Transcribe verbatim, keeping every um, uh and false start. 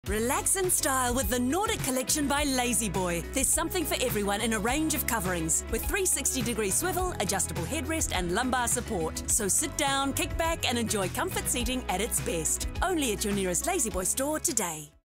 Relax in style with the Nordic collection by La-Z-Boy. There's something for everyone in a range of coverings with three hundred sixty degree swivel, adjustable headrest and lumbar support. So sit down, kick back and enjoy comfort seating at its best. Only at your nearest La-Z-Boy store today.